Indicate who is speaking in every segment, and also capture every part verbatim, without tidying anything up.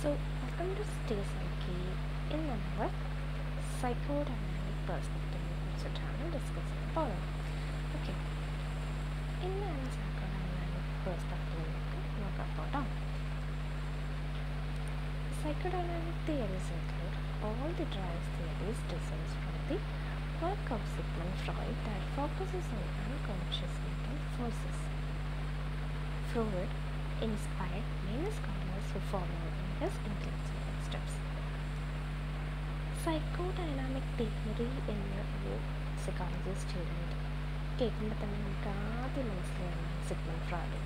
Speaker 1: So, welcome to Stay Psyche. ഇന്ന് നമ്മൾ psychodynamic പെർസ്പെക്റ്റീവിനെ കുറിച്ചിട്ടാണ് ഡിസ്കസ് ചെയ്യാൻ പോകുന്നത്. ഓക്കെ, ഇന്നാണ് സൈക്കോഡൈനാമിക് പെർസ്പെക്റ്റീവിലേക്ക് നോക്കാൻ പോട്ടോ. Psychodynamic theories include all the drives theories descends from the work of Sigmund Freud that focuses on unconscious mental forces. Freud inspired many scholars who followed in his influential footsteps. Psychodynamic theory എന്ന ഒരു psychology student കേൾക്കുമ്പോൾ തന്നെ നമുക്ക് ആദ്യം മനസ്സിലാവുന്നത് Sigmund Freud.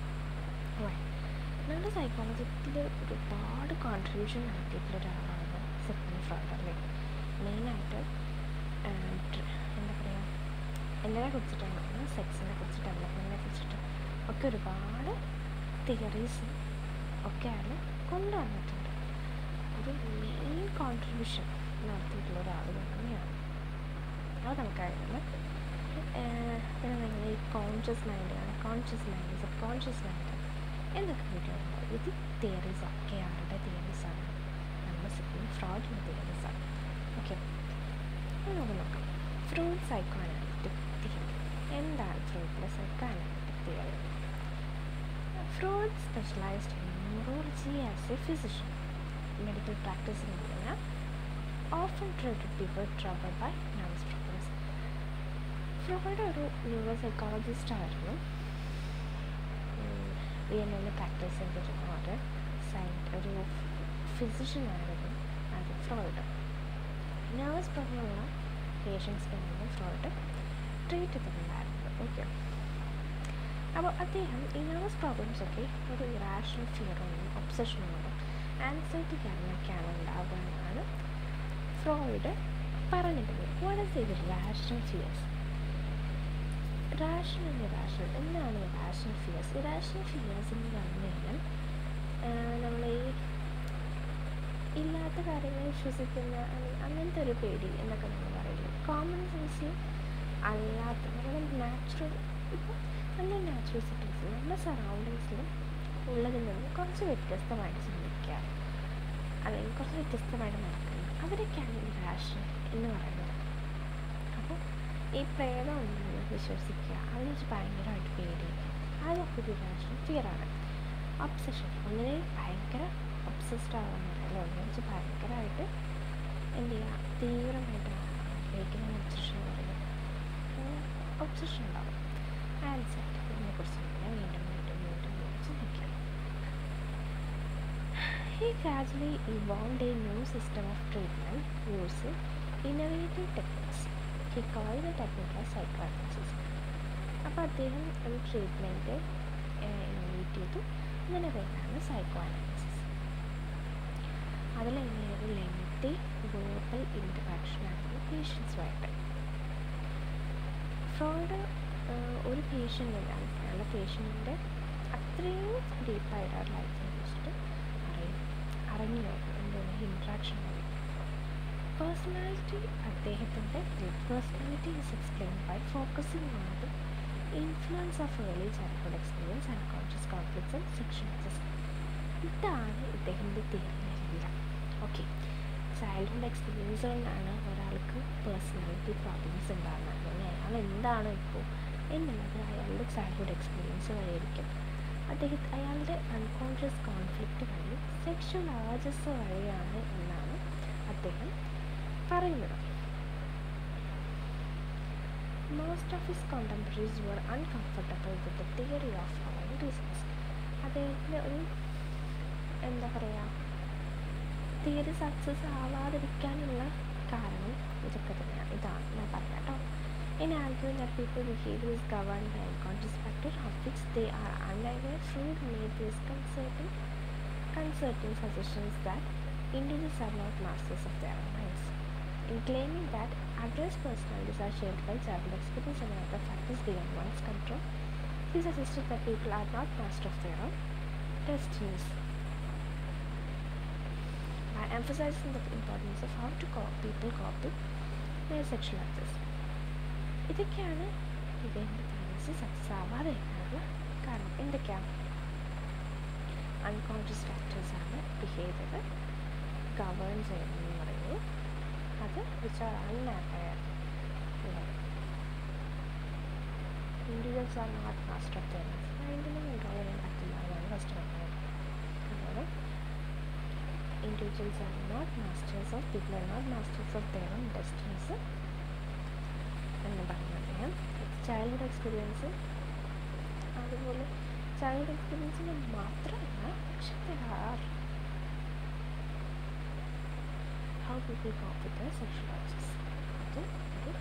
Speaker 1: നമ്മുടെ സൈക്കോളജിയിൽ ഒരുപാട് കോൺട്രിബ്യൂഷൻ നടത്തിയിട്ടുള്ള ഒരാളാണ് സിഗ്മണ്ട് ഫ്രോയിഡ് അല്ലേ. മെയിനായിട്ട് എന്താ പറയുക, എന്തിനെ കുറിച്ചിട്ടാണ്, സെക്സിനെ കുറിച്ച്, ഡെവലപ്മെൻറ്റിനെ കുറിച്ചിട്ട് ഒക്കെ ഒരുപാട് തിയറീസും ഒക്കെ അയാൾ കൊണ്ടുവന്നിട്ടുണ്ട്. ഒരു മെയിൻ കോൺട്രിബ്യൂഷൻ നടത്തിയിട്ടുള്ള ഒരാൾ തന്നെയാണ്. അത് നമുക്കറിയാം. പിന്നെ നിങ്ങൾ ഈ conscious mind, unconscious mind, subconscious mind എന്നൊക്കെ വീട്ടിലുണ്ട്. ഇത് തിയറീസ് ഒക്കെ ആരുടെ തിയറീസാണ്? നമ്മുടെ സിഗ്മണ്ട് ഫ്രോയിഡിൻ്റെ തിയറീസാണ്. ഓക്കെ, നമുക്ക് നോക്കാം. Freud psychoanalytic theory. എന്താണ് ഫ്രോയിഡിൻ്റെ psychoanalytic theory? Freud specialized in neurology as a physician. Medical practice in Vienna often treated people troubled by nervous problems. Freud ഒരു ന്യൂറോ സൈക്കോളജിസ്റ്റ് ആയിരുന്നു. വിയന്നയിൽ പ്രാക്ടീസ് ചെയ്തിരുന്ന ഒരു സൈറ്റ് ഒരു ഫിസിഷ്യൻ ആയിരുന്നു അത് ഫ്രോയിഡ്. നെർവസ് പ്രോബ്ലമുള്ള പേഷ്യൻസിനാണ് ഫ്രോയിഡ് ട്രീറ്റ് ചെയ്തിട്ടുണ്ടായിരുന്നത്. ഓക്കെ, അപ്പോൾ അദ്ദേഹം ഈ നെർവസ് പ്രോബ്ലംസൊക്കെ ഒരു ഇറാഷണൽ ഫിയറോടും ഒബ്സഷനോടും ആൻസൈറ്റി കാരണമൊക്കെയാണ് ഉണ്ടാകുന്നതാണ് ഫ്രോയിഡ് പറഞ്ഞിട്ടുള്ളത്. വാട്ട് ഈസ് ഇത് ഇറാഷണൽ ഫിയേഴ്സ്? ഇറാഷണൽ ഇറാഷണൽ എന്താണ് ഇറാഷണൽ ഫിയേഴ്സ്? ഇറാഷണൽ ഫിയേഴ്സ് എന്ന് പറഞ്ഞു കഴിഞ്ഞാൽ നമ്മൾ ഈ ഇല്ലാത്ത കാര്യങ്ങൾ വിശ്വസിക്കുന്ന അങ്ങനത്തെ ഒരു പേടി എന്നൊക്കെ നമ്മൾ പറയുന്നത്. കോമൺ സെൻസിൽ അല്ലാത്ത നമ്മുടെ നാച്ചുറൽ, ഇപ്പോൾ നമ്മുടെ നാച്ചുറൽ സിറ്റീസിൽ നമ്മുടെ സറൗണ്ടിങ്സിലും ഉള്ളതിൽ നിന്ന് കുറച്ച് വ്യത്യസ്തമായിട്ട് ചിന്തിക്കുക അല്ലെങ്കിൽ കുറച്ച് വ്യത്യസ്തമായിട്ട് നടക്കുന്നത്, അവരൊക്കെയാണ് ഇറാഷണൽ എന്ന് പറയുന്നത്. അപ്പോൾ ഈ പ്രേതം ഉണ്ടെന്ന് വിശ്വസിക്കുക, അതിനെ വെച്ച് ഭയങ്കരമായിട്ട് പേടിക്കുക, അതൊക്കെ ഒരു ഇറാഷണൽ ഫിയറാണ്. ഒബ്സഷൻ, ഒന്നിനെ ഭയങ്കര ഒബ്സസ്ഡ് ആവാന്ന് പറയുന്നത്, ഒന്നിനെ വെച്ച് ഭയങ്കരമായിട്ട് എന്ത് ചെയ്യുക, തീവ്രമായിട്ട് ആഗ്രഹിക്കുന്ന ഒബ്സഷൻ എന്ന് പറയുന്നത് ഒബ്സഷൻ ഉണ്ടാവും. ആൻസൈറ്റി, ഇതിനെക്കുറിച്ച് വീണ്ടും വീണ്ടും വീണ്ടും വീണ്ടും ചിന്തിക്കുക. He gradually evolved a new system of treatment using innovative techniques. He called the technique as psychoanalysis. അപ്പോൾ അദ്ദേഹം ഒരു ട്രീറ്റ്മെൻറ്റ് ഇന്നോവേറ്റ് ചെയ്തു. ഇതിൻ്റെ പേരാണ് സൈക്കോ അനാലിസിസ്. അതിലെങ്ങനെയൊരു ലെങ്തി വേർബൽ ഇൻറ്ററാക്ഷൻ ആയിരുന്നു പേഷ്യൻസുമായിട്ട്. ഫ്രോയിഡ് ഒരു പേഷ്യൻ്റിൻ്റെ അയാളുടെ പേഷ്യൻറ്റിൻ്റെ അത്രയും ഡീപ്പായിട്ട് ആ ലൈഫിനെ കുറിച്ചിട്ട് അറിയും അറിഞ്ഞു എന്താണ് ഇൻട്രാക്ഷൻ വഴി. പേഴ്സണാലിറ്റി, അദ്ദേഹത്തിൻ്റെ personality is explained by focusing on the influence of early childhood experience and conscious conflicts and sexual excess. ഇതാണ് ഇദ്ദേഹത്തിൻ്റെ തിയറിയെല്ലാം. ഓക്കെ, ചൈൽഡ്ഹുഡ് എക്സ്പീരിയൻസ് കൊണ്ടാണ് ഒരാൾക്ക് പേഴ്സണാലിറ്റി പ്രോബ്ലംസ് ഉണ്ടാകുന്നത്. അയാൾ എന്താണോ ഇപ്പോൾ എന്നുള്ളത് അയാളുടെ ചൈൽഡ്ഹുഡ് എക്സ്പീരിയൻസ് വഴിയായിരിക്കും. അദ്ദേഹം അയാളുടെ അൺകോൺഷ്യസ് കോൺഫ്ലിക്റ്റ് വഴി, സെക്ഷൽ ആർജസ് വഴിയാണ് എന്നാണ് അദ്ദേഹം പറയുന്നത്. Most of his contemporaries were uncomfortable with the theory of following reasons. അദ്ദേഹത്തിൻ്റെ ഒരു എന്താ പറയുക, തിയറി സക്സസ് ആവാതിരിക്കാനുള്ള കാരണം ഇതൊക്കെ തന്നെയാണ്. ഇതാണ് ഞാൻ പറയാം കേട്ടോ. In arguing that people's behavior is governed by unconscious factors of which they are unaware, Freud made disconcerting, concerting suggestions that individuals are not masters of their own minds. In claiming that adverse personalities are shaped by childhood experience and other factors beyond one's control, he suggested that people are not masters of their own destinies. By emphasizing the importance of how to cope, people cope with their sexual access. ഇതൊക്കെയാണ് ഇവൻ്റെ theories success ആവാതെ ഇരിക്കാനുള്ള കാരണം. എന്തൊക്കെയാണ്? Unconscious ഫാക്ടേഴ്സാണ് behaviour govern ചെയ്യുന്നതെന്ന് പറയുന്നത് അത് which are unaware. Individuals are not master of their life. മൈൻഡിനെ കൺട്രോൾ ചെയ്യാൻ പറ്റില്ല എന്നാണ് ഫസ്റ്റ് പറയുന്നത്. അതുപോലെ individuals are not masters of people are not masters of their own destinies എന്ന് പറയുന്നത് അദ്ദേഹം. ചൈൽഡ്ഹുഡ് എക്സ്പീരിയൻസ് അതുപോലെ ചൈൽഡ് എക്സ്പീരിയൻസിന് മാത്രമല്ല, പക്ഷെ are how people cope with their sexual urges. അത് ഒരു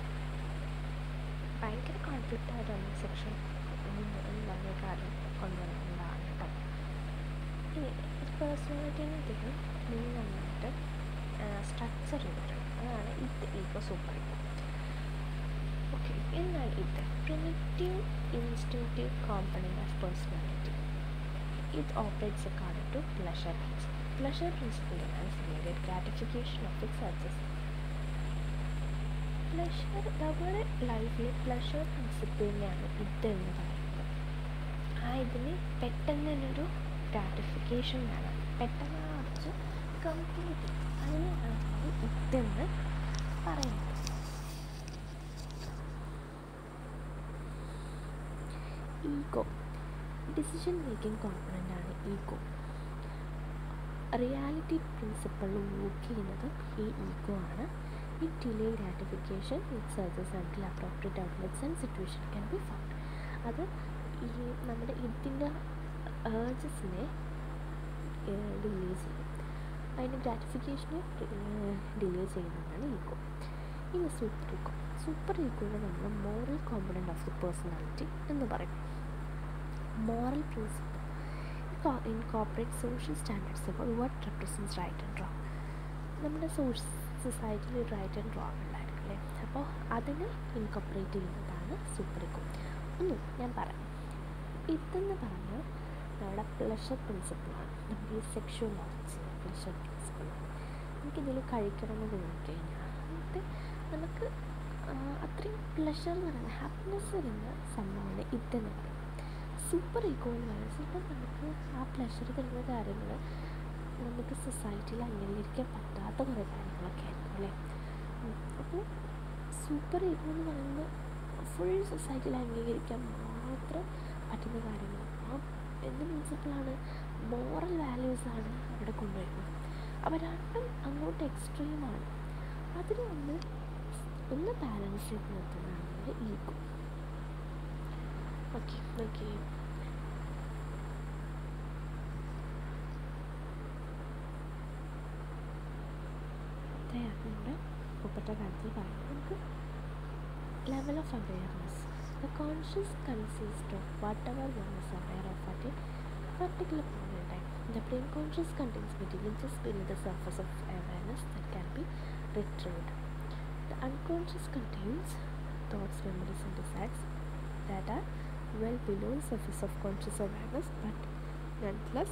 Speaker 1: ഭയങ്കര കോൺഫ്ലിക്റ്റ് ആയിട്ടാണ് സെക്ഷൻ എന്നുള്ള കാര്യം കൊണ്ടുവരുന്നതാണ് കേട്ടോ. ഇനി പേഴ്സണാലിറ്റീനെ അദ്ദേഹം മൂന്ന് നന്നായിട്ട് സ്ട്രക്ചർ ചെയ്തിട്ടുണ്ട്. അതാണ് ഇത് ഈഗോ, സൂപ്പർ ഈഗോ. ഓക്കെ, എന്നാൽ ഇത് primitive instinctive component of personality. ഇത് operates according to pleasure principle. Pleasure principle demands immediate gratification of its urges. Pleasure നമ്മുടെ ലൈഫിൽ പ്ലഷർ പ്രിൻസിപ്പിളിനെയാണ് ഇത് എന്ന് പറയുന്നത്. ആ ഇതിന് പെട്ടെന്ന് തന്നെയൊരു ഗ്രാറ്റിഫിക്കേഷൻ വേണം, പെട്ടെന്ന് ആ അർജ് കംപ്ലീറ്റ്, അതിനെയാണ് ഇതെന്ന് പറയുന്നത്. ഈഗോ ഡിസിഷൻ മേക്കിംഗ് കോമ്പണൻ്റാണ് ഈഗോ. റിയാലിറ്റി പ്രിൻസിപ്പിൾ വർക്ക് ചെയ്യുന്നത് ഈ ഈഗോ ആണ്. It delay gratification it surges until appropriate outlets and situation can be found. അത് ഈ നമ്മുടെ ഇതിൻ്റെ ഏർജസിനെ ഡിലേ ചെയ്യും, അതിൻ്റെ ഗ്രാറ്റിഫിക്കേഷനെ ഡിലേ ചെയ്യുന്നതാണ് ഈഗോ. ഇനി സൂപ്പർ ഈഗോ. സൂപ്പർ ഈഗോയെ നമ്മൾ moral component of the personality എന്ന് പറയും. Moral principle incorporate social standards about what represents right and wrong. നമ്മുടെ സൊസൈറ്റിയിൽ റൈറ്റ് ആൻഡ് റോങ് ഉണ്ടായിരിക്കും അല്ലേ, അപ്പോൾ അതിനെ ഇൻകോർപ്പറേറ്റ് ചെയ്യുന്നതാണ് സൂപ്പർ ഈഗോ. ഒന്നും ഞാൻ പറയാം, ഇതെന്ന് പറഞ്ഞാൽ നമ്മുടെ പ്ലഷർ പ്രിൻസിപ്പിളാണ്. നമ്മുടെ ഈ സെക്ഷുവലോജി പ്ലഷർ പ്രിൻസിപ്പിളാണ്. നമുക്കിതിൽ കഴിക്കണമെന്ന് തോന്നിക്കഴിഞ്ഞാൽ എന്നിട്ട് നമുക്ക് അത്രയും പ്ലഷർ എന്ന് പറയുന്നത് ഹാപ്പിനെസ് വരുന്ന സംഭവമാണ് ഇതെന്ന് പറയും. സൂപ്പർ ഈഗോ എന്ന് പറയുന്നത് ചിലപ്പോൾ നമുക്ക് ആ പ്ലഷർ തരുന്ന കാര്യങ്ങൾ നമുക്ക് സൊസൈറ്റിയിൽ അംഗീകരിക്കാൻ പറ്റാത്ത കുറേ കാര്യങ്ങളൊക്കെ ആയിരിക്കും അല്ലേ. അപ്പോൾ സൂപ്പർ ഈഗോ എന്ന് പറയുന്നത് ഫുൾ സൊസൈറ്റിയിൽ അംഗീകരിക്കാൻ മാത്രം പറ്റുന്ന കാര്യങ്ങൾ. ആ എന്ത് പ്രിൻസിപ്പിളാണ്, മോറൽ വാല്യൂസാണ് അവിടെ കൊണ്ടുവരുന്നത്. അപ്പോൾ രണ്ടും അങ്ങോട്ട് എക്സ്ട്രീമാണ്. അതിന് ഒന്ന് ഒന്ന് ബാലൻസ് ചെയ്ത് നിർത്തുന്നതാണ് ഈഗോ. ഓക്കെ ഓക്കെ നമ്മുടെ മുപ്പത്തെ കാര്യത്തിൽ പറയുന്നത് നമുക്ക് level of awareness. The conscious consist of whatever one is aware of at a particular point in time. The brain conscious contains material just beneath the surface of awareness that can be retrieved. The unconscious contains thoughts, memories and desires that are well below the surface of conscious awareness but nonetheless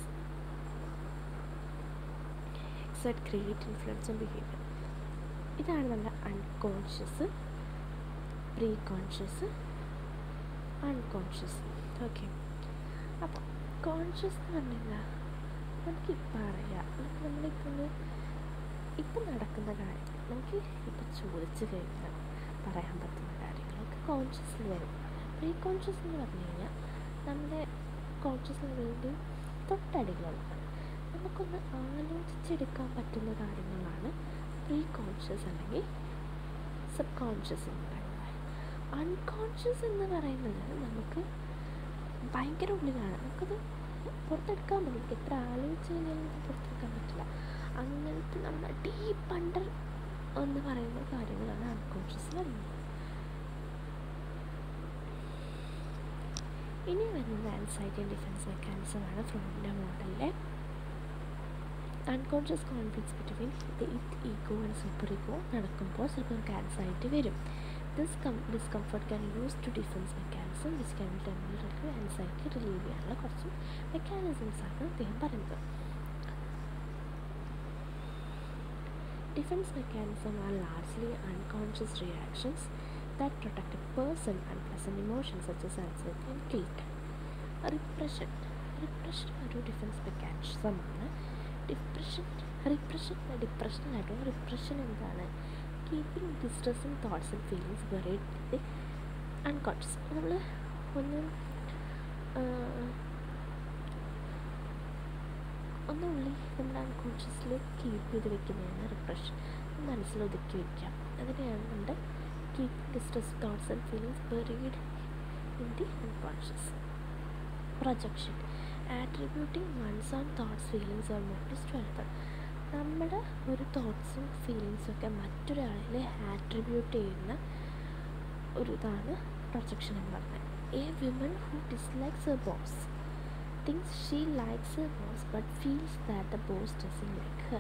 Speaker 1: exert great influence on behavior. ഇതാണ് നമ്മുടെ unconscious, preconscious, unconscious. Okay, അപ്പോൾ conscious എന്ന് പറഞ്ഞാൽ നമുക്കിപ്പോൾ അറിയാം, നമ്മളിപ്പോൾ ഇപ്പം നടക്കുന്ന കാര്യങ്ങൾ നമുക്ക് ഇപ്പം ചോദിച്ചു കഴിഞ്ഞാൽ പറയാൻ പറ്റുന്ന കാര്യങ്ങളൊക്കെ കോൺഷ്യസിൽ വരും. പ്രീ കോൺഷ്യസ് എന്ന് പറഞ്ഞു കഴിഞ്ഞാൽ നമ്മുടെ കോൺഷ്യസ് ലെവലിൻ്റെ തൊട്ടടികളുള്ളതാണ്, നമുക്കൊന്ന് ആലോചിച്ചെടുക്കാൻ പറ്റുന്ന കാര്യങ്ങളാണ് പ്രീ കോൺഷ്യസ് അല്ലെങ്കിൽ സബ് കോൺഷ്യസ് എന്ന് പറയുന്നത്. അൺകോൺഷ്യസ് എന്ന് പറയുന്നത് നമുക്ക് ഭയങ്കര ഉള്ളിലാണ്, നമുക്കത് പുറത്തെടുക്കാൻ പറ്റും. എത്ര ആലോചിച്ച് കഴിഞ്ഞാൽ നമുക്ക് പുറത്തെടുക്കാൻ പറ്റില്ല. അങ്ങനത്തെ നമ്മുടെ ഡീപ്പ് അണ്ടർ എന്ന് പറയുന്ന കാര്യങ്ങളാണ് അൺകോൺഷ്യസ് പറയുന്നത്. ഇനി വരുന്നത് ആൻസൈറ്റി ആൻഡ് ഡിഫെൻസ് മെക്കാനിസമാണ് ഫ്രോയിഡിൻ്റെ മോഡലിലെ. Unconscious conflicts between the it ego and superego നടക്കുമ്പോൾ ചിലപ്പോൾ നമുക്ക് ആൻസൈറ്റി വരും. This come discomfort can use to defence mechanism which can temporary anxiety relieve ചെയ്യാനുള്ള കുറച്ച് മെക്കാനിസംസാണ് അദ്ദേഹം പറയുന്നത്. Defence mechanism are largely unconscious reactions that protect a person unpleasant emotions such as anxiety and guilt. Repression repression ഒരു defence മെക്കാനിസമാണ്. Depression repression ഡിപ്രഷനായിട്ടും repression എന്താണ്? Keeping distressing thoughts and feelings buried in the unconscious. നമ്മൾ ഒന്ന് ഒന്നുള്ളി നമ്മുടെ അൺകോൺഷ്യസിൽ keep ചെയ്ത് വെക്കുന്നതാണ് repression. മനസ്സിൽ ഒതുക്കി വയ്ക്കുക. അതിനെയാണ് നമ്മുടെ keeping distress thoughts and feelings buried in the unconscious. Projection attributing one's own thoughts feelings or motives to another. നമ്മുടെ ഒരു തോട്ട്സും ഫീലിങ്സും ഒക്കെ മറ്റൊരാളിൽ ആട്രിബ്യൂട്ട് ചെയ്യുന്ന ഒരു ഇതാണ് പ്രൊജക്ഷൻ എന്ന് പറഞ്ഞത്. A women who dislikes her boss thinks she likes her boss but feels that the boss doesn't like her.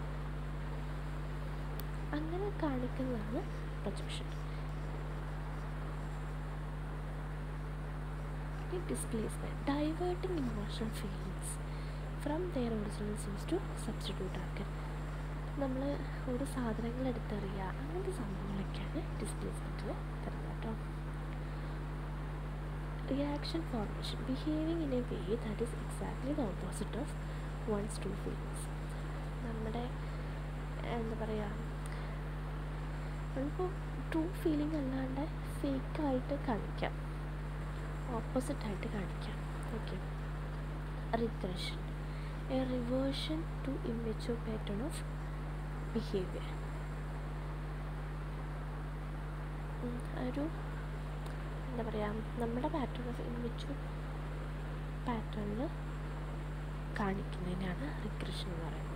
Speaker 1: അങ്ങനെ കാണിക്കുന്നതാണ് projection. Displacement diverting emotional feelings from their original source to substitute ആക്കാൻ. നമ്മൾ ഒരു സാധനങ്ങൾ എടുത്തെറിയുക അങ്ങനത്തെ സംഭവങ്ങളൊക്കെയാണ് ഡിസ്പ്ലേസ്മെൻറ്റിൽ തരുന്നത് കേട്ടോ. Reaction formation behaving in a way that is exactly the opposite of one's true feelings. നമ്മുടെ എന്താ പറയുക, നമ്മളിപ്പോൾ ട്രൂ ഫീലിംഗ് അല്ലാണ്ട് ഫേക്കായിട്ട് കാണിക്കാം, ഓപ്പോസിറ്റായിട്ട് കാണിക്കാം. Okay. Regression a reversion to immature pattern of behaviour. ഒരു എന്താ പറയുക, നമ്മുടെ പാറ്റേൺ ഓഫ് ഇമ്മച്യൂർ പാറ്റേണിൽ കാണിക്കുന്നതിനാണ് റിഗ്രഷൻ എന്ന് പറയുന്നത്.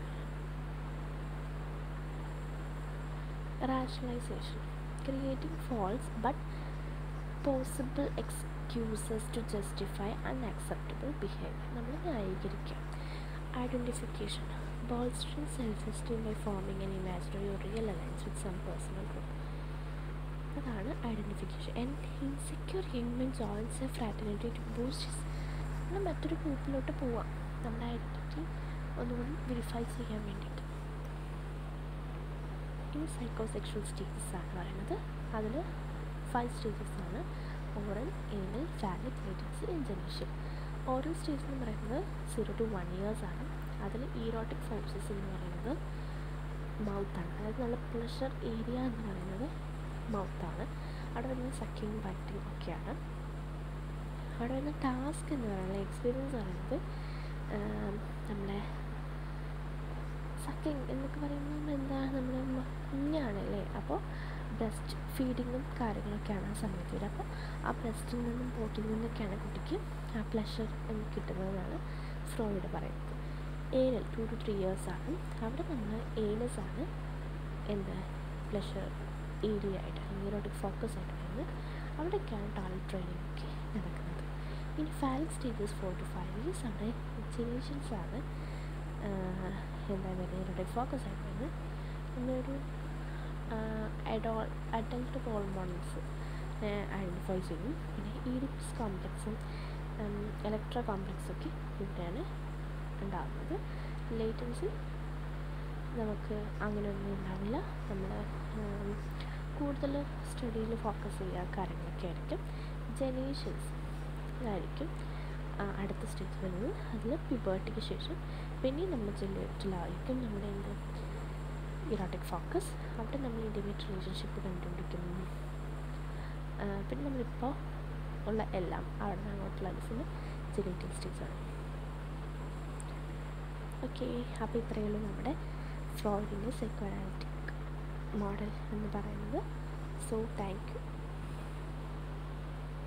Speaker 1: Rationalisation creating false but possible excuses to justify unacceptable behaviour. നമ്മൾ ന്യായീകരിക്കുക. Identification bolstering self esteem by forming an imaginary or real alliance with some personal group. അതാണ് identification. And insecure young men joins a fraternity to boost his. നമ്മൾ മറ്റൊരു ഗ്രൂപ്പിലോട്ട് പോവാം നമ്മുടെ identity ഒന്നുകൂടി verify ചെയ്യാൻ വേണ്ടിയിട്ട്. ഇനി സൈക്കോസെക്ഷൽ സ്റ്റേജസ് ആണ് പറയുന്നത്. അതിൽ ഫൈവ് സ്റ്റേജസ് ആണ്: oral, anal, phallic, latency, genital. Oral stage എന്ന് പറയുന്നത് സീറോ ടു വൺ ഇയേഴ്സ് ആണ്. അതിൽ ഈറോട്ടിക് ഫോഴ്സസ് എന്ന് പറയുന്നത് മൗത്താണ്. അതായത് നല്ല പ്ലഷർ ഏരിയ എന്ന് പറയുന്നത് മൗത്താണ്. അവിടെ വരുന്ന സക്കിങ് ബൈറ്റിങ് ഒക്കെയാണ്. അവിടെ വരുന്ന ടാസ്ക് എന്ന് പറയുന്നത് എക്സ്പീരിയൻസ് പറയുന്നത് നമ്മുടെ സക്കിങ് എന്നൊക്കെ പറയുന്നത് എന്താ, നമ്മുടെ കുഞ്ഞാണല്ലേ, അപ്പോൾ ബ്രസ്റ്റ് ഫീഡിങ്ങും കാര്യങ്ങളൊക്കെയാണ് ആ സമയത്ത് വരിക. അപ്പോൾ ആ ബ്രസ്റ്റിൽ നിന്നും ബോട്ടിൽ നിന്നൊക്കെയാണ് കുട്ടിക്ക് ആ പ്ലഷർ കിട്ടുന്നതെന്നാണ് ഫ്രോയിഡ് പറയുന്നത്. Anal two to three years ആണ്. അവിടെ നമ്മൾ ഏനസ് ആണ് എന്താ പ്ലഷർ ഏരിയ ആയിട്ട് ഈറോട്ടിക് ഫോക്കസ് ആയിട്ട് വരുന്നത്. അവിടെയൊക്കെയാണ് ടാലൻറ്റ് ട്രെയിനിങ് ഒക്കെ നടക്കുന്നത്. ഇനി phallic stages four to five years അവിടെ ജനറേഷൻസ് ആണ് എന്താ പറയുക ഈറോട്ടിക് ഫോക്കസ് ആയിട്ട് വരുന്നത്. പിന്നൊരു അഡോൾ അഡൽട്ട് ഹോർമോൺസ് ഐഡൻറ്റിഫൈ ചെയ്യും. പിന്നെ ഈഡിപ്പസ് കോംപ്ലക്സും ഇലക്ട്രോ കോംപ്ലക്സൊക്കെ ഇവിടെയാണ് ഉണ്ടാകുന്നത്. ലേറ്റൻസി നമുക്ക് അങ്ങനെയൊന്നും ഉണ്ടാവില്ല. നമ്മൾ കൂടുതൽ സ്റ്റഡിയിൽ ഫോക്കസ് ചെയ്യുക കാര്യങ്ങളൊക്കെ ആയിരിക്കും. ജനേഷൻസ് ഇതായിരിക്കും അടുത്ത സ്റ്റേജ് വരുന്നത്. അതിൽ പ്യൂബർട്ടിക്ക് ശേഷം പിന്നെ നമ്മൾ ജനറേറ്റിലായിരിക്കും നമ്മുടെ എന്ത് ഇറോട്ടിക് ഫോക്കസ്. അവിടെ നമ്മൾ ഇൻറ്റിമേറ്റ് റിലേഷൻഷിപ്പ് കണ്ടുപിടിക്കുന്നു. പിന്നെ നമ്മളിപ്പോൾ ഉള്ള എല്ലാം അവിടെ നിന്ന് അങ്ങോട്ടുള്ള ലൈഫിന് ജനറേറ്റീവ് സ്റ്റേജാണ്. ഓക്കെ, അപ്പോൾ ഇത്രയേ ഉള്ളൂ നമ്മുടെ ഫ്രോയിഡിൻ്റെ സൈക്കോഅനാലിറ്റിക് മോഡൽ എന്ന് പറയുന്നത്. So thank U.